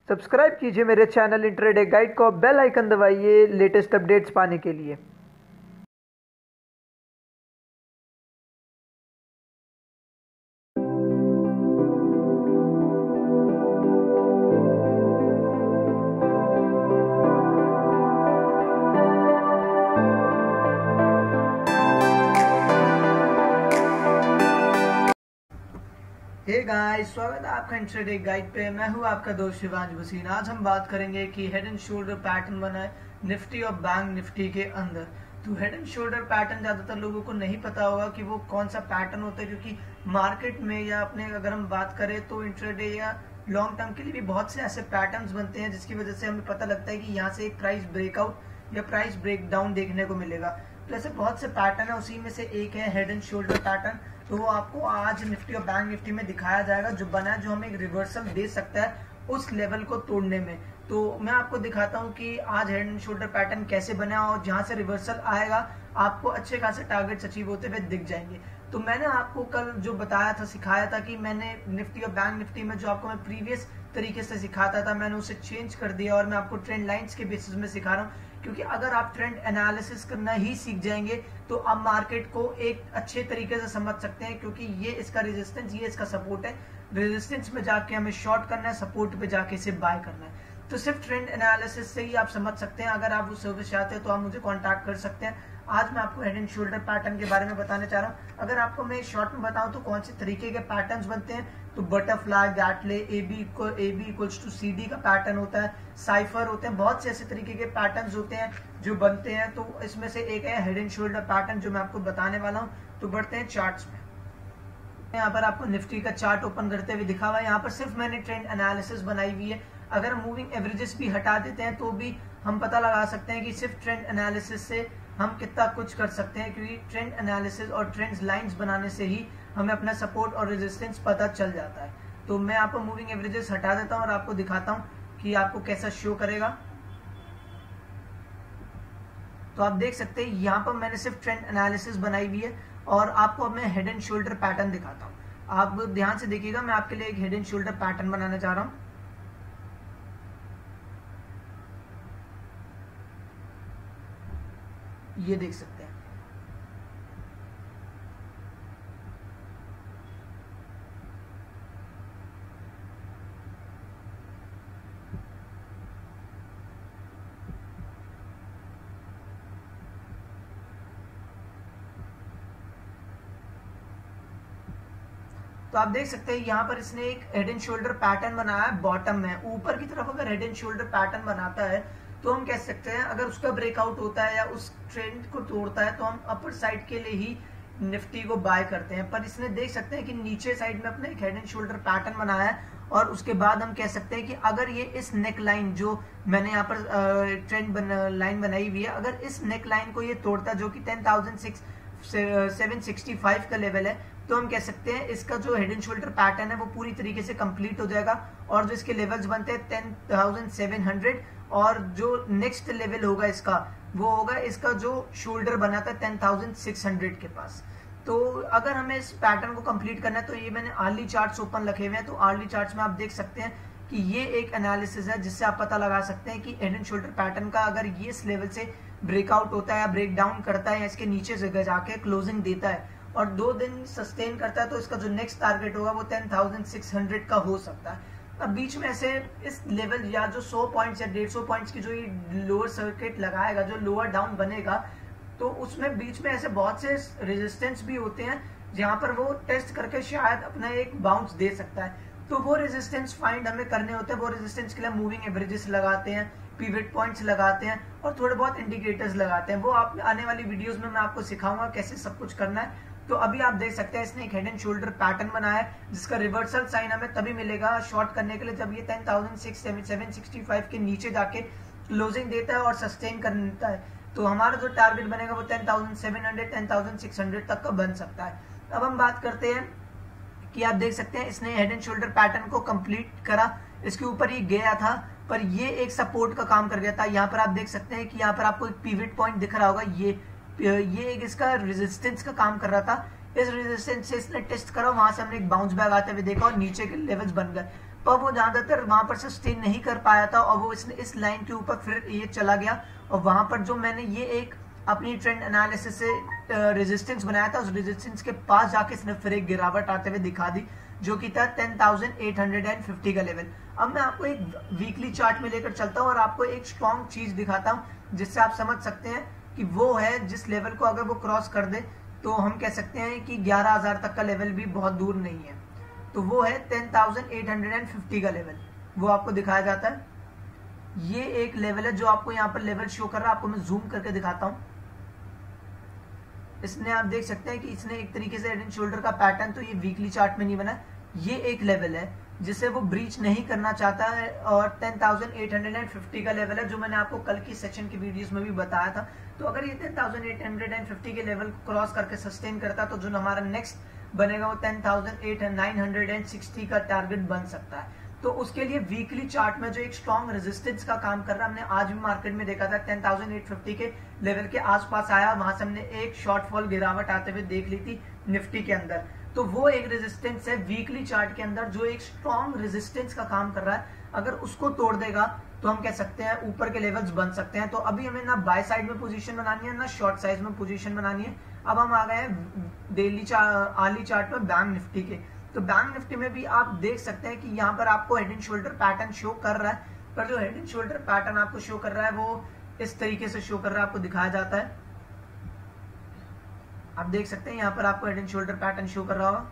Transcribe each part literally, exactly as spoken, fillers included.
Subscribe कीजिए मेरे channel intraday guide को, बेल आइकन दबाइए लेटेस्ट अपडेट्स पाने के लिए। हे गाइस, स्वागत है आपका इंट्राडे गाइड पे। मैं हूं आपका दोस्त शिवांश भसीन। आज हम बात करेंगे कि हेड एंड शोल्डर पैटर्न बना है निफ्टी और बैंक निफ्टी के अंदर। तो हेड एंड शोल्डर पैटर्न ज्यादातर लोगों को नहीं पता होगा कि वो कौन सा पैटर्न होता है, क्योंकि मार्केट में या अपने अगर हम बात करें तो इंट्राडे या लॉन्ग टर्म के लिए भी बहुत से ऐसे पैटर्न्स बनते हैं जिसकी वजह से हमें पता लगता है कि यहाँ से एक प्राइस ब्रेकआउट या प्राइस ब्रेक डाउन देखने को मिलेगा। तो ऐसे बहुत से पैटर्न है, उसी में से एक है हेड एंड शोल्डर पैटर्न। तो वो आपको आज निफ्टी और बैंक निफ्टी में दिखाया जाएगा, जो बना है, जो हमें एक रिवर्सल दे सकता है उस लेवल को तोड़ने में। तो मैं आपको दिखाता हूँ कि आज हेड एंड शोल्डर पैटर्न कैसे बना और जहां से रिवर्सल आएगा आपको अच्छे खासे टारगेट्स अचीव होते हुए दिख जाएंगे। तो मैंने आपको कल जो बताया था, सिखाया था कि मैंने निफ्टी और बैंक निफ्टी में जो आपको मैं प्रीवियस तरीके से सिखाता था, मैंने उसे चेंज कर दिया और मैं आपको ट्रेंड लाइंस के बेसिस में सिखा रहा हूँ। क्योंकि अगर आप ट्रेंड एनालिसिस करना ही सीख जाएंगे तो आप मार्केट को एक अच्छे तरीके से समझ सकते हैं, क्योंकि ये इसका रेजिस्टेंस, ये इसका सपोर्ट है। रेजिस्टेंस में जाके हमें शॉर्ट करना है, सपोर्ट पे जाके इसे बाय करना है। तो सिर्फ ट्रेंड एनालिसिस से ही आप समझ सकते हैं। अगर आप उस सर्विस चाहते हैं तो आप मुझे कांटेक्ट कर सकते हैं। आज मैं आपको हेड एंड शोल्डर पैटर्न के बारे में बताने चाह रहा हूँ। अगर आपको मैं शॉर्ट में बताऊं तो कौन से तरीके के पैटर्न्स बनते हैं, तो butterfly, Gartley, A B equal A B equals to C D का पैटर्न होता है, साइफर होते हैं, बहुत से ऐसे तरीके के पैटर्न्स होते हैं जो बनते हैं। तो इसमें से एक है हेड एंड शोल्डर पैटर्न जो मैं आपको बताने वाला हूँ। तो बढ़ते हैं चार्ट्स में। यहाँ पर आपको निफ्टी का चार्ट ओपन करते हुए दिखा हुआ है। यहाँ पर सिर्फ मैंने ट्रेंड एनालिसिस बनाई हुई है। अगर मूविंग एवरेजेस भी हटा देते हैं तो भी हम पता लगा सकते हैं कि सिर्फ ट्रेंड एनालिसिस से हम कितना कुछ कर सकते हैं, क्योंकि ट्रेंड एनालिसिस और ट्रेंड्स लाइंस बनाने से ही हमें अपना सपोर्ट और रेजिस्टेंस पता चल जाता है। तो मैं आपको मूविंग एवरेजेस हटा देता हूँ और आपको दिखाता हूँ कि आपको कैसा शो करेगा। तो आप देख सकते हैं यहाँ पर मैंने सिर्फ ट्रेंड एनालिसिस बनाई हुई है और आपको अब मैं हेड एंड शोल्डर पैटर्न दिखाता हूँ। आप ध्यान से देखिएगा, मैं आपके लिए एक हेड एंड शोल्डर पैटर्न बनाने जा रहा हूँ। ये देख सकते हैं। तो आप देख सकते हैं यहाँ पर इसने एक हेड एंड शोल्डर पैटर्न बनाया है बॉटम में। ऊपर की तरफ अगर हेड एंड शोल्डर पैटर्न बनाता है तो हम कह सकते हैं, अगर उसका ब्रेकआउट होता है या उस ट्रेंड को तोड़ता है तो हम अपर साइड के लिए ही निफ्टी को बाय करते हैं। पर इसने देख सकते हैं कि नीचे साइड में अपने एक हेड एंड शोल्डर पैटर्न बनाया है और उसके बाद हम कह सकते हैं कि अगर ये इस नेक लाइन जो मैंने यहाँ पर ट्रेंड बन, लाइन बनाई हुई है, अगर इस नेक लाइन को ये तोड़ता है जो कि ten thousand six seven sixty five का लेवल है, तो हम कह सकते हैं इसका जो हेड एंड शोल्डर पैटर्न है वो पूरी तरीके से कंप्लीट हो जाएगा। और जो इसके लेवल्स बनते हैं टेन थाउजेंड सेवन हंड्रेड, और जो नेक्स्ट लेवल होगा इसका वो होगा इसका जो शोल्डर बना था टेन थाउजेंड सिक्स हंड्रेड के पास। तो अगर हमें इस पैटर्न को कंप्लीट करना है तो ये मैंने आर्ली चार्ट्स ओपन रखे हुए हैं। तो आर्ली चार्ट्स में आप देख सकते हैं कि ये एक एनालिसिस है जिससे आप पता लगा सकते हैं कि हेड एंड शोल्डर पैटर्न का अगर ये इस लेवल से ब्रेकआउट होता है या ब्रेक डाउन करता है या इसके नीचे से जाके क्लोजिंग देता है और दो दिन सस्टेन करता है, तो इसका जो नेक्स्ट टारगेट होगा वो टेन थाउजेंड सिक्स हंड्रेड का हो सकता है। अब बीच में ऐसे इस लेवल या जो सौ पॉइंट्स या डेढ़ सौ पॉइंट्स की जो ये लोअर सर्किट लगाएगा, जो लोअर डाउन बनेगा, तो उसमें बीच में ऐसे बहुत से रेजिस्टेंस भी होते हैं जहां पर वो टेस्ट करके शायद अपना एक बाउंस दे सकता है। तो वो रेजिस्टेंस फाइंड हमें करने होते हैं। वो रेजिस्टेंस के लिए मूविंग एवरेजेस लगाते हैं, पिवट पॉइंट्स लगाते हैं और थोड़े बहुत इंडिकेटर्स लगाते हैं। वो आप आने वाली वीडियोस में मैं आपको सिखाऊंगा कैसे सब कुछ करना है। तो अभी आप देख सकते हैं इसने एक हेड एंड शोल्डर पैटर्न बनाया है जिसका रिवर्सल साइन हमें तभी मिलेगा शॉर्ट करने के लिए जब ये ten thousand seven sixty five के नीचे जाके क्लोजिंग देता है और सस्टेन करता है। तो हमारा जो टारगेट बनेगा वो ten thousand seven hundred ten thousand six hundred तक का बन सकता है। अब हम बात करते हैं कि आप देख सकते हैं इसने हेड एंड शोल्डर पैटर्न को कंप्लीट करा। इसके ऊपर ये गया था पर ये एक सपोर्ट का काम कर गया था। यहाँ पर आप देख सकते हैं कि यहाँ पर आपको एक पिवट पॉइंट दिख रहा होगा, ये ये एक इसका रेजिस्टेंस का काम कर रहा था। इस रेजिस्टेंस से इसने टेस्ट करा, वहां से हमने एक बाउंस बैक आते हुए देखा और नीचे के लेवल्स बन गए। पर वो ज्यादातर वहां पर सस्टेन नहीं कर पाया था और वो इसने इस लाइन के ऊपर फिर ये चला गया और वहां पर जो मैंने ये एक अपनी ट्रेंड एनालिसिस से रेजिस्टेंस बनाया था, उस रेजिस्टेंस के पास जाके इसने फिर एक गिरावट आते हुए दिखा दी जो कि था ten thousand eight hundred fifty का लेवल। अब मैं आपको एक वीकली चार्ट में लेकर चलता हूं और आपको एक स्ट्रॉन्ग चीज दिखाता हूं जिससे आप समझ सकते हैं कि वो है जिस लेवल को अगर वो क्रॉस कर दे तो हम कह सकते हैं कि ग्यारह हज़ार तक का लेवल भी बहुत दूर नहीं है। तो वो है ten thousand eight hundred fifty का लेवल, वो आपको दिखाया जाता है। ये एक लेवल है जो आपको यहाँ पर लेवल शो कर रहा है, आपको मैं जूम करके दिखाता हूँ। इसने आप देख सकते हैं कि इसने एक तरीके से हेड एंड शोल्डर का पैटर्न तो ये वीकली चार्ट में नहीं बना, ये एक लेवल है जिसे वो ब्रीच नहीं करना चाहता है और ten thousand eight hundred fifty का लेवल है जो मैंने आपको कल की सेशन की वीडियोस में भी बताया था। तो अगर ये ten thousand eight hundred fifty के लेवल को क्रॉस करके सस्टेन करता तो जो हमारा नेक्स्ट बनेगा वो ten thousand nine hundred sixty का टारगेट बन सकता है। तो उसके लिए वीकली चार्ट में जो एक स्ट्रॉन्ग रेजिस्टेंस का काम कर रहा है, हमने आज भी मार्केट में देखा था टेन थाउजेंड एट फिफ्टी के लेवल के आसपास आया, वहां से हमने एक शॉर्टफॉल गिरावट आते हुए देख ली थी निफ्टी के अंदर। तो वो एक रेजिस्टेंस है वीकली चार्ट के अंदर जो एक स्ट्रॉन्ग रेजिस्टेंस का काम कर रहा है, अगर उसको तोड़ देगा तो हम कह सकते हैं ऊपर के लेवल्स बन सकते हैं। तो अभी हमें ना बाय साइड में पोजीशन बनानी है ना शॉर्ट साइज में पोजीशन बनानी है। अब हम आ गए हैं डेली आर्ली चार्ट में बैंक निफ्टी के। तो बैंक निफ्टी में भी आप देख सकते हैं कि यहाँ पर आपको head and shoulder pattern show कर रहा है, पर जो हेड एंड शोल्डर पैटर्न आपको शो कर रहा है वो इस तरीके से शो कर रहा है, आपको दिखाया जाता है। आप देख सकते हैं यहाँ पर आपको head and shoulder pattern show कर रहा होगा।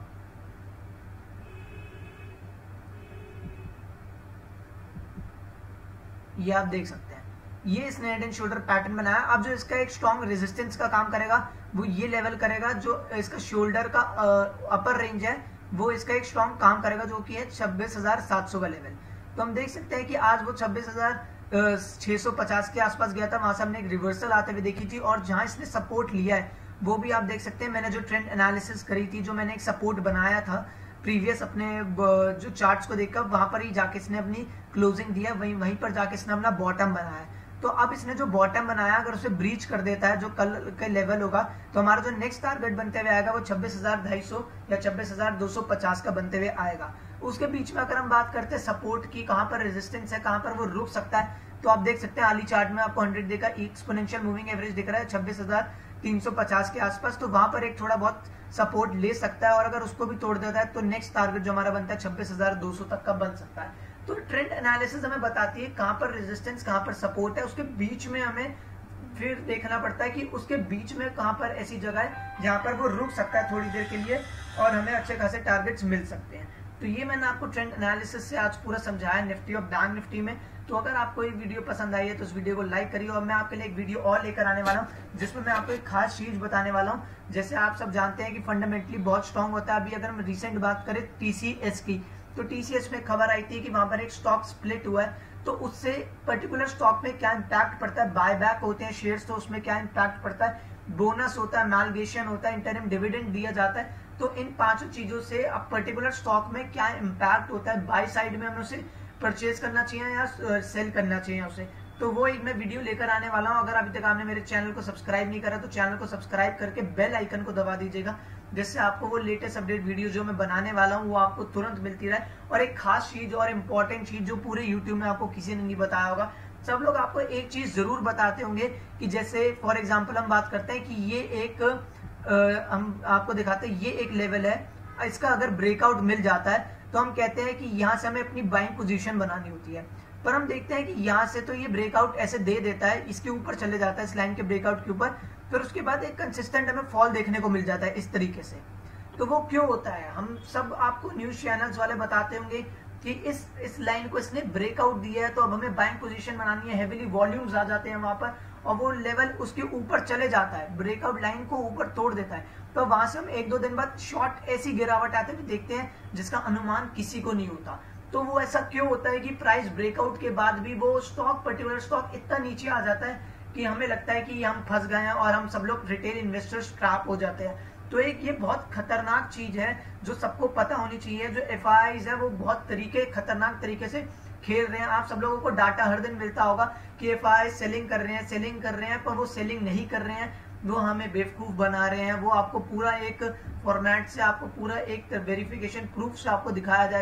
ये आप देख सकते हैं, ये इसने हेड एंड शोल्डर पैटर्न बनाया। अब जो इसका एक स्ट्रॉन्ग रेजिस्टेंस का काम करेगा वो ये लेवल करेगा, जो इसका शोल्डर का अपर रेंज है वो इसका एक स्ट्रॉन्ग काम करेगा जो कि है छब्बीस हजार सात सौ का लेवल। तो हम देख सकते हैं कि आज वो छब्बीस हजार छह सौ पचास के आसपास गया था, वहां से हमने एक रिवर्सल आते हुए देखी थी और जहां इसने सपोर्ट लिया है वो भी आप देख सकते हैं। मैंने जो ट्रेंड एनालिसिस करी थी, जो मैंने एक सपोर्ट बनाया था प्रीवियस अपने जो चार्ट्स को देखकर, वहां पर ही जाके इसने अपनी क्लोजिंग दिया, वहीं वहीं पर जाके इसने अपना बॉटम बनाया। तो अब इसने जो बॉटम बनाया अगर उसे ब्रीच कर देता है जो कल के लेवल होगा तो हमारा जो नेक्स्ट टारगेट बनते हुए आएगा वो छब्बीस हजार ढाई सौ या छब्बीस हजार दो सौ पचास का बनते हुए आएगा। उसके बीच में अगर हम बात करते हैं सपोर्ट की, कहां पर रेजिस्टेंस है, कहां पर वो रुक सकता है, तो आप देख सकते हैं आली चार्ट में आपको हंड्रेड देखा एक्सपोनेंशियल मूविंग एवरेज दिख रहा है छब्बीस हजार तीन सौ पचास के आसपास। तो वहां पर एक थोड़ा बहुत सपोर्ट ले सकता है और अगर उसको भी तोड़ देता है तो नेक्स्ट टारगेट जो हमारा बनता है छब्बीस हजार दो सौ तक का बन सकता है। तो ट्रेंड एनालिसिस हमें बताती है कहां पर रेजिस्टेंस कहां पर सपोर्ट है, उसके बीच में हमें फिर देखना पड़ता है कि उसके बीच में कहां पर ऐसी जगह है जहां पर वो रुक सकता है थोड़ी देर के लिए और हमें अच्छे खासे टारगेट्स मिल सकते हैं। तो ये मैंने आपको ट्रेंड एनालिसिस से आज पूरा समझाया निफ्टी और बैंक निफ्टी में। तो अगर आपको ये वीडियो पसंद आई है तो इस वीडियो को लाइक करिए और मैं आपके लिए एक वीडियो और लेकर आने वाला हूँ जिसमें मैं आपको एक खास चीज बताने वाला हूँ। जैसे आप सब जानते हैं कि फंडामेंटली बहुत स्ट्रॉन्ग होता है। अभी अगर हम रिसेंट बात करें टीसीएस की, तो टीसीएस में खबर आई थी कि वहां पर एक स्टॉक स्प्लिट हुआ है, तो उससे पर्टिकुलर स्टॉक में क्या इंपैक्ट पड़ता है, बाय बैक होते हैं शेयर्स तो उसमें क्या इंपैक्ट पड़ता है, बोनस होता है, मैलगेशन होता है, इंटरिम डिविडेंड दिया जाता है। तो इन पांचों चीजों से अब पर्टिकुलर स्टॉक में क्या इंपैक्ट होता है, बाय साइड में हमें उसे परचेज करना चाहिए या सेल करना चाहिए उसे, तो वो एक मैं वीडियो लेकर आने वाला हूं। अगर अभी तक आपने मेरे चैनल को सब्सक्राइब नहीं करा तो चैनल को सब्सक्राइब करके बेल आइकन को दबा दीजिएगा, जिससे आपको वो लेटेस्ट अपडेट वीडियो जो मैं बनाने वाला हूं वो आपको तुरंत मिलती रहे। और एक खास चीज और इम्पोर्टेंट चीज जो पूरे यूट्यूब में आपको किसी ने नहीं बताया होगा, सब लोग आपको एक चीज जरूर बताते होंगे कि जैसे फॉर एग्जाम्पल हम बात करते हैं कि ये एक आ, हम आपको दिखाते हैं ये एक लेवल है, इसका अगर ब्रेकआउट मिल जाता है तो हम कहते हैं कि यहाँ से हमें अपनी बाइंग पोजीशन बनानी होती है। पर हम देखते हैं कि यहाँ से तो ये ब्रेकआउट ऐसे दे देता है, इसके ऊपर चले जाता है इस लाइन के ब्रेकआउट के ऊपर, फिर उसके बाद एक कंसिस्टेंट हमें फॉल देखने को मिल जाता है इस तरीके से। तो वो क्यों होता है, हम सब आपको न्यूज चैनल्स वाले बताते होंगे कि इस इस लाइन को इसने ब्रेकआउट दिया है तो अब हमें बाइंग पोजीशन बनानी है, हेवीली वॉल्यूम्स आ जाते हैं वहां पर और वो लेवल उसके ऊपर चले जाता है, ब्रेकआउट लाइन को ऊपर तोड़ देता है। तो वहां से हम एक दो दिन बाद शॉर्ट ऐसी गिरावट आते हुए देखते हैं जिसका अनुमान किसी को नहीं होता। तो वो ऐसा क्यों होता है कि प्राइस ब्रेकआउट के बाद भी वो स्टॉक पर्टिकुलर स्टॉक इतना नीचे आ जाता है कि हमें लगता है कि हम फंस गए हैं और हम सब लोग रिटेल इन्वेस्टर्स ट्रैप हो जाते हैं। तो एक ये बहुत खतरनाक चीज है जो सबको पता होनी चाहिए। जो एफ आई आईज है वो बहुत तरीके खतरनाक तरीके से खेल रहे हैं। आप सब लोगों को डाटा हर दिन मिलता होगा कि एफ आई आई सेलिंग कर रहे हैं सेलिंग कर रहे हैं पर वो सेलिंग नहीं कर रहे हैं, वो हमें बेवकूफ बना रहे हैं। वो आपको पूरा एक फॉर्मेट से आपको पूरा एक वेरिफिकेशन प्रूफ से आपको दिखाया जाएगा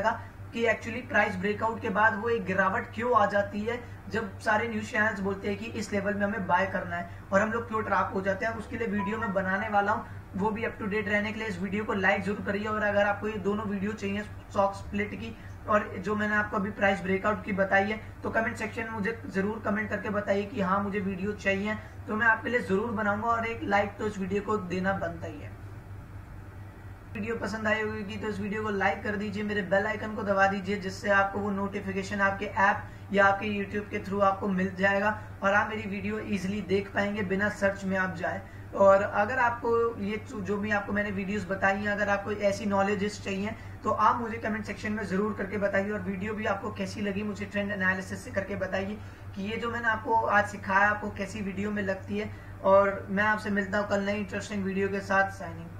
कि एक्चुअली प्राइस ब्रेकआउट के बाद वो एक गिरावट क्यों आ जाती है, जब सारे न्यूज चैनल्स बोलते हैं कि इस लेवल में हमें बाय करना है और हम लोग क्यों ट्रैप हो जाते हैं। उसके लिए वीडियो में बनाने वाला हूँ, वो भी अप टू डेट रहने के लिए इस वीडियो को लाइक जरूर करिए। और अगर आपको ये दोनों वीडियो चाहिए स्टॉक स्प्लिट की और जो मैंने आपको अभी प्राइस ब्रेकआउट की बताई है, तो कमेंट सेक्शन में मुझे जरूर कमेंट करके बताइए कि हाँ मुझे वीडियो चाहिए, तो मैं आपके लिए जरूर बनाऊंगा। और एक लाइक तो इस वीडियो को देना बनता ही है। वीडियो पसंद आई होगी तो इस वीडियो को लाइक कर दीजिए, मेरे बेल आइकन को दबा दीजिए, जिससे आपको वो नोटिफिकेशन आपके ऐप या आपके यूट्यूब के थ्रू आपको मिल जाएगा और आप मेरी वीडियो इजीली देख पाएंगे बिना सर्च में आप जाए। और अगर आपको ये जो भी आपको मैंने वीडियोस बताई हैं, अगर आपको ऐसी नॉलेजेस चाहिए तो आप मुझे कमेंट सेक्शन में जरूर करके बताइए। और वीडियो भी आपको कैसी लगी मुझे ट्रेंड एनालिसिस से करके बताइए कि ये जो मैंने आपको आज सिखाया आपको कैसी वीडियो में लगती है। और मैं आपसे मिलता हूँ कल नई इंटरेस्टिंग वीडियो के साथ। साइनिंग।